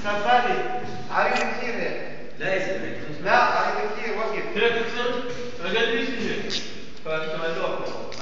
سفالي عريض كثير. لا يسمع. لا عريض كثير وقف. هيك تصير أقل شيء. فأنت ما توقف.